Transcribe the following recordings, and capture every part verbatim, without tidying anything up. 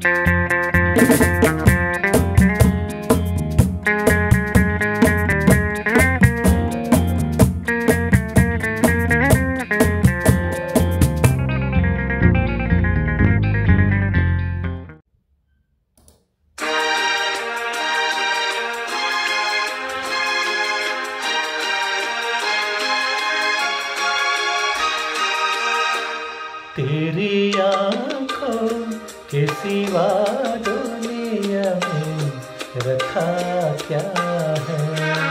तेरी आँखों के सिवा दुनिया में रखा क्या है।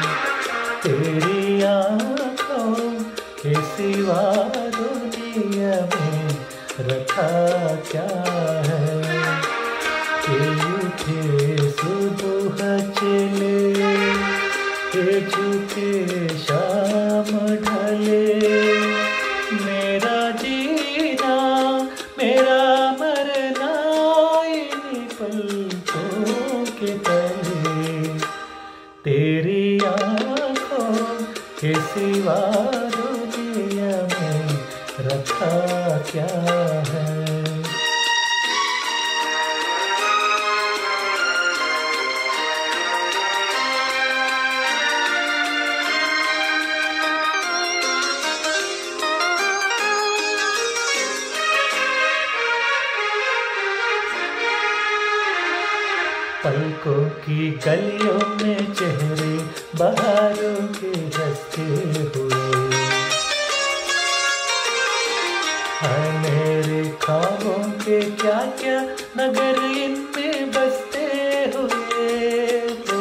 तेरी आँखों के सिवा दुनिया में रखा क्या है। के उठे सुबह चले, के झुके शाम ढले, मेरा जीना मेरा मरना इन्हीं पलकों के तले। तेरी आँखों के सिवा दुनिया में रखा क्या है। पलकों की गलियों में चेहरे बहारों के हंसते हुए, हाय मेरे ख्वाबों के क्या क्या नगर इनमें बसते हुए।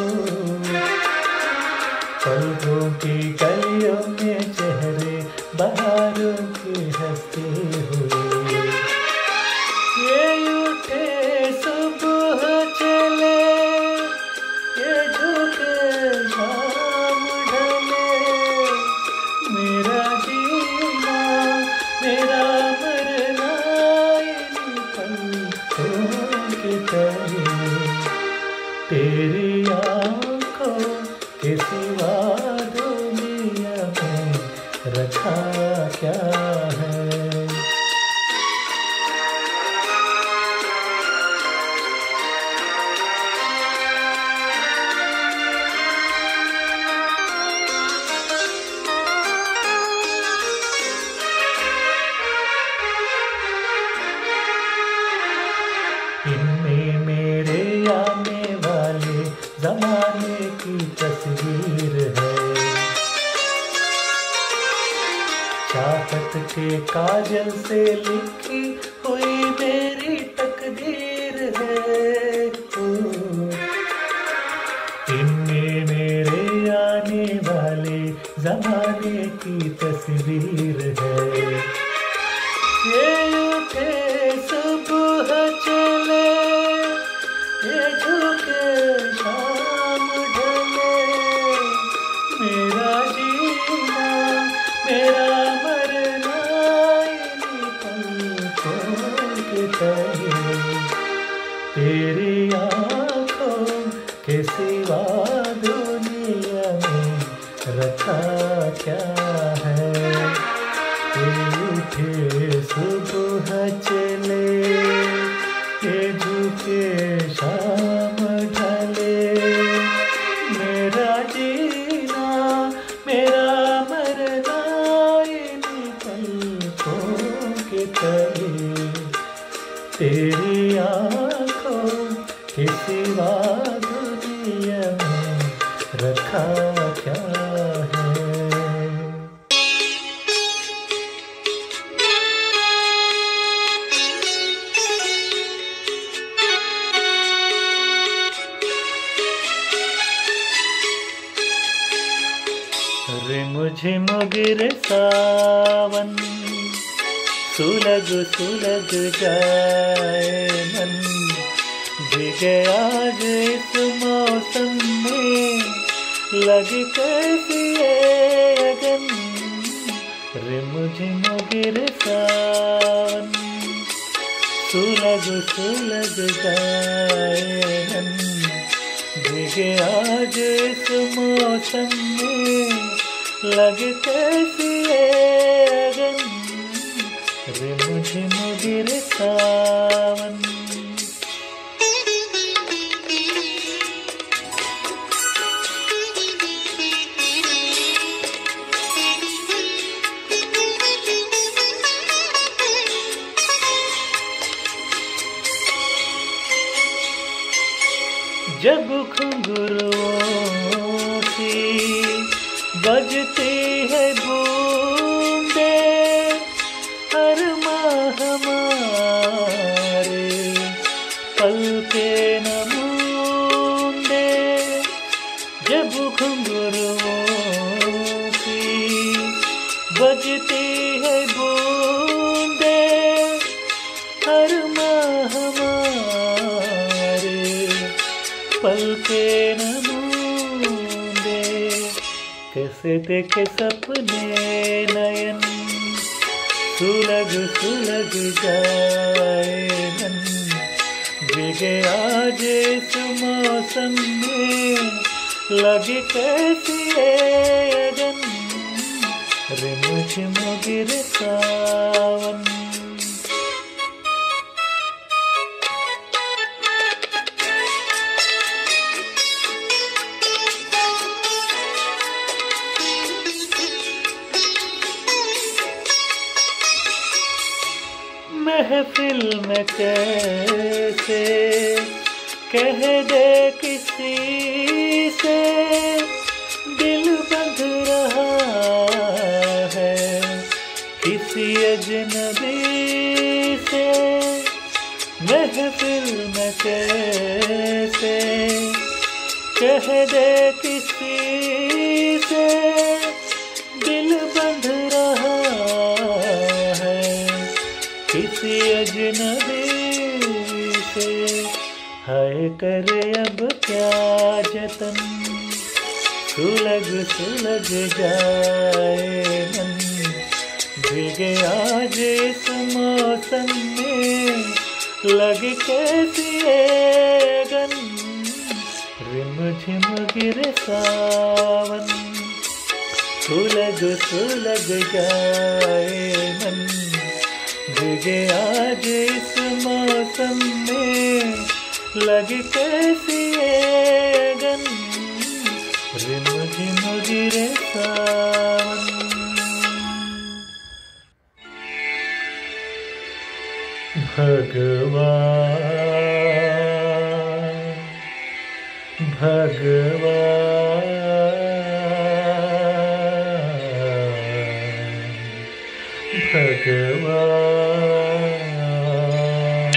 पलकों की गलियों में चेहरे बहारों के हंसते हुए, ये उठे सुबह चले, ये झुके शाम ढले, मेरा जीना मेरा मरना इन्हीं पलकों के तले। तेरी आँखों के सिवा दुनिया में रखा क्या है। इनमें मेरे आने वाले जमाने की तस्वीर है, चाहत के काजल से लिखी हुई मेरी तकदीर है। इनमें मेरे आने वाले जमाने की तस्वीर है, ये उठे सुबह चले, ये झुके शाम ढले, मेरा जीना मेरा मरना इन्हीं पलकों के तले। तेरी आँखों के सिवा दुनिया में रखा क्या है। ये उठे सुबह चले, ये झुके शाम ढले, मेरा जीना मेरा मरना इन्हीं पलकों के तले। तेरी आँखों के सिवा दुनिया में रखा क्या है। रिमझिम गिरे सावन, सुलग सुलग जाए मन, भीगे आज इस मौसम में लगे कैसी ये अगन। रिमझिम गिरे सावन, सुलग सुलग जाए मन, भीगे आज इस मौसम में लगे कैसी ये अगन। रिमझिम गिरे सावन, जब घुंघरुओं सी बजती है बूंदे, अरमा हमारे पलके न मूंदे। जब घुंघरुओं सी बजती है बूंदे, अरमा हमारे पलके न मूंदे। कैसे देखे सपने नयन, सुलग सुलग जाए मन। भीगे आज इस मौसम में, लगे कैसी अगन। रिम झिम गिरे सावन, महफिल में कैसे कह दे किसी से, दिल बंध रहा है किसी अजनबी से। महफिल में कैसे कह दे किसी से, दिल बंध रहा है किसी अजनबी से। हाय करे अब क्या जतन, सुलग सुलग जाए मन। भीगे आज इस मौसम में, लगे कैसी अगन। रिम झिम गिरे सावन, सुलग सुलग जाए मन। भीगे आज इस मौसम में, लगे कैसी अगन। रिम झिम गिरे सावन। भगवान भगवान भगवान।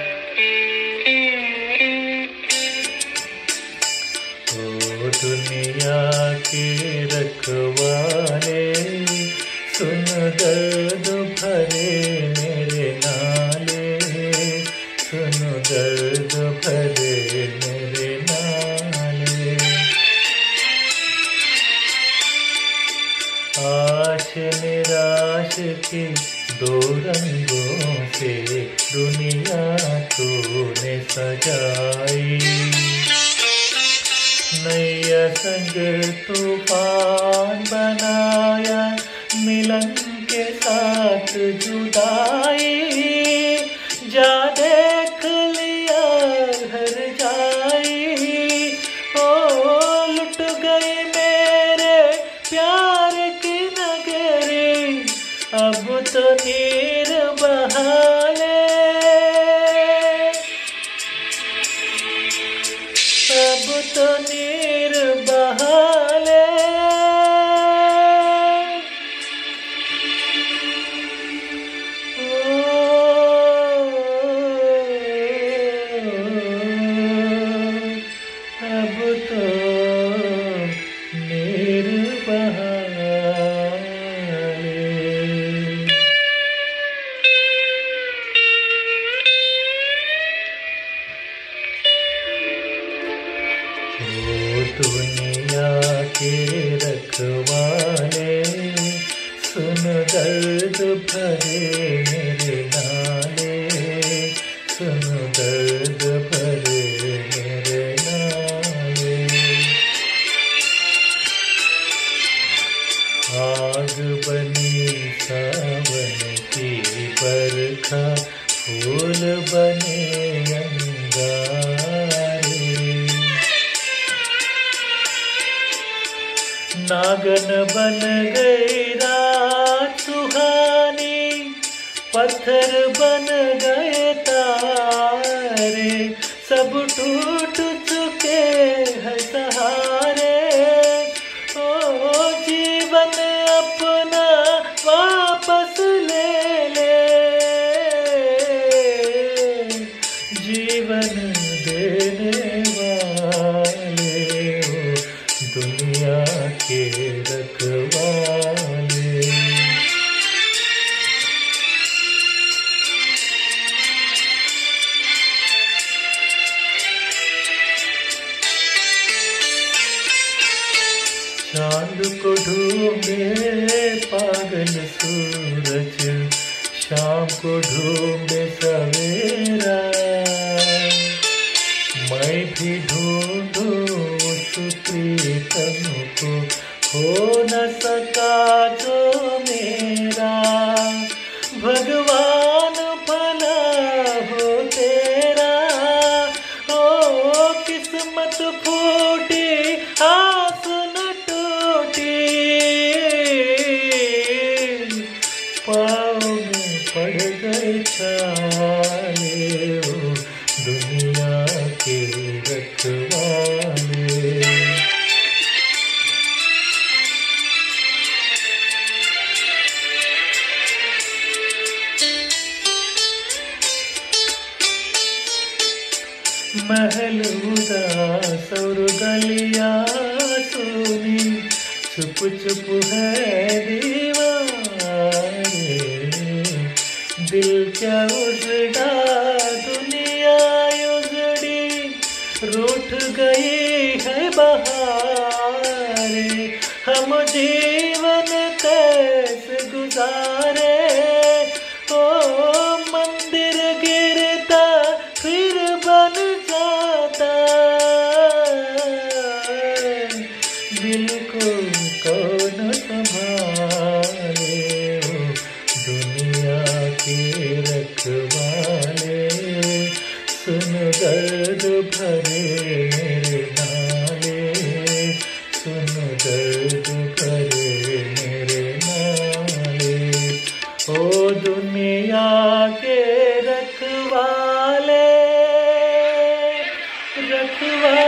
ओ दुनिया के रखवाले, सुन दर्द भरे मेरे नाले। सुन दर्द भरे मेरे नाले। आश निराश के दो रंगों से, दुनिया तूने सजाई। नैया संग तूफान बनाया, मिलन के साथ जुदाई। जा देख लिया हर जाई, ओ लुट गई मेरे प्यार की नगरी। अब तो नीर बहाले, अब तो नीर बहाले। अब तो नीर बहाले। ओ दुनिया के रखवाले, सुन दर्द भरे मेरे नाले। सुन दर्द भरे मेरे नाले। आग बनी सावन की बरखा, फूल बने अंगारे। नागन बन गई रात सुहानी, पत्थर बन गए तारे। सब टूट चुके जीवन देने वाले हो, दुनिया के रखवाले। चांद को ढूंढे पागल सूरज, शाम को ढूंढे सवेरा। मैं भी ढूंढूं उस प्रीतम को, हो न सका जो मेरा। भगवान भला हो तेरा, ओ किस्मत फूटी आस न टूटी। पाँव में पड़ गए छाले हो, दुनिया के रखवाले। महल उदास और गलियां सुनी, चुप चुप है दीवारे। दिल क्या उजड़ा दुनिया उजड़ी, रूठ गई है बहारे। हम जीवन कैसे गुजारे, ओ मंदिर गिरता फिर बन जाता। दिल को कौन संभाले हो, दुनिया के रखवाले। सुन दर्द भरे मेरे नाले, सुन दर्द भरे मेरे नाले। ओ दुनिया के रखवाले, रखवाले।